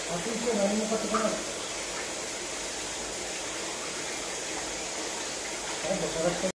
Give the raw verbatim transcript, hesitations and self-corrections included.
あと一応何も買ってこない。なんか探して